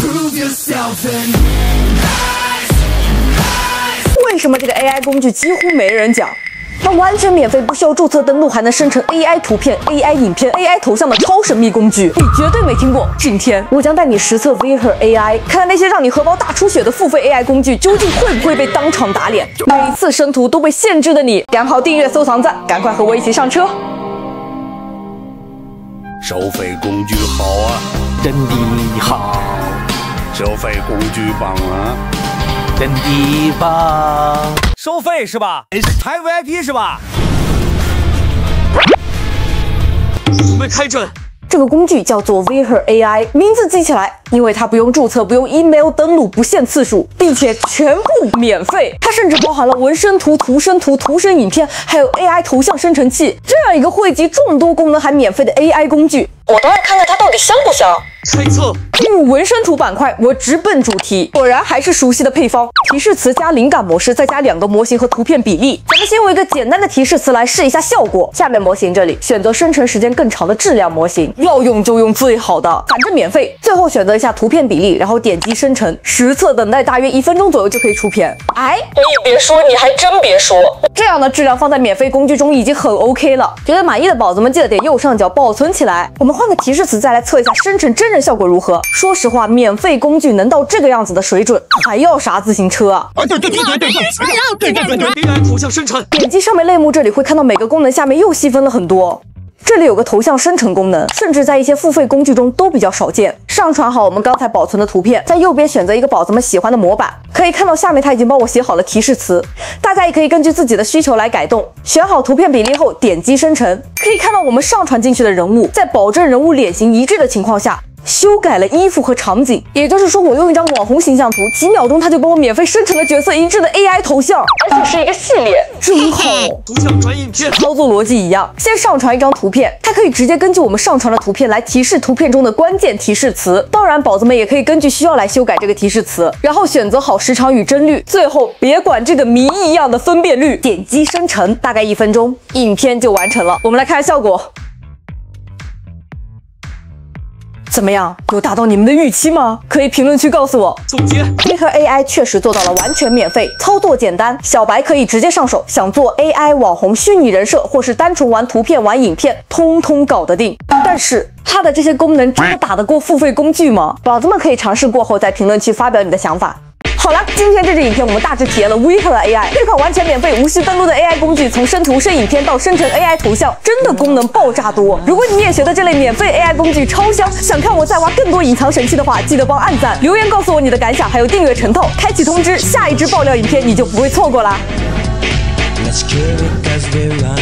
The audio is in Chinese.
为什么这个 AI 工具几乎没人讲？它完全免费，不需要注册登录，还能生成 AI 图片、AI 影片、AI 头像的超神秘工具，你绝对没听过。今天我将带你实测 Viher AI， 看看那些让你荷包大出血的付费 AI 工具究竟会不会被当场打脸。每一次生图都被限制的你，点好订阅、收藏赞，赶快和我一起上车。 收费工具好啊， 真的好， 收费工具棒啊， 真的棒。 收费是吧？还 VIP 是吧？准备开阵。 这个工具叫做 Viher AI， 名字记起来，因为它不用注册，不用 email 登录，不限次数，并且全部免费。它甚至包含了文声图、图声图、图声影片，还有 AI 头像生成器，这样一个汇集众多功能还免费的 AI 工具，我都要看看它到底香不香。 猜测。 进入文声图板块，我直奔主题，果然还是熟悉的配方：提示词加灵感模式，再加2个模型和图片比例。咱们先用一个简单的提示词来试一下效果。下面模型这里选择生成时间更长的质量模型，要用就用最好的，反正免费。最后选择一下图片比例，然后点击生成，实测等待大约1分钟左右就可以出片。哎，你别说，你还真别说，这样的质量放在免费工具中已经很 OK 了。觉得满意的宝子们记得点右上角保存起来。我们换个提示词再来测一下生成真人效果如何。说实话，免费工具能到这个样子的水准，还要啥自行车啊？ 对 AI 头像生成。 点击上面类目，这里会看到每个功能下面又细分了很多。这里有个头像生成功能，甚至在一些付费工具中都比较少见。上传好我们刚才保存的图片，在右边选择一个宝子们喜欢的模板，可以看到下面它已经帮我写好了提示词，大家也可以根据自己的需求来改动。选好图片比例后，点击生成，可以看到我们上传进去的人物，在保证人物脸型一致的情况下，修改了衣服和场景，也就是说，我用一张网红形象图，几秒钟它就帮我免费生成了角色一致的 AI 头像，而且是一个系列，真好。 图像转影片， 操作逻辑一样，先上传一张图片，它可以直接根据我们上传的图片来提示图片中的关键提示词。当然，宝子们也可以根据需要来修改这个提示词，然后选择好时长与帧率，最后别管这个谜一样的分辨率，点击生成，大概1分钟，影片就完成了。我们来看效果。怎么样，有达到你们的预期吗？可以评论区告诉我。 总结 ，Viher AI 确实做到了完全免费，操作简单，小白可以直接上手，想做 AI 网红、虚拟人设，或是单纯玩图片、玩影片，通通搞得定。但是它的这些功能真的打得过付费工具吗？宝子们可以尝试过后在评论区发表你的想法。好了，今天这支影片我们大致体验了 Viher AI 这款完全免费、无需登录的 AI 工具，从生图、生影片到生成 AI 头像，真的功能爆炸多。如果你也觉得这类免费 AI 工具超香，想看我再挖更多隐藏神器的话，记得帮按赞、留言告诉我你的感想，还有订阅成套，开启通知，下一支爆料影片你就不会错过啦。Let's kill it 'cause we're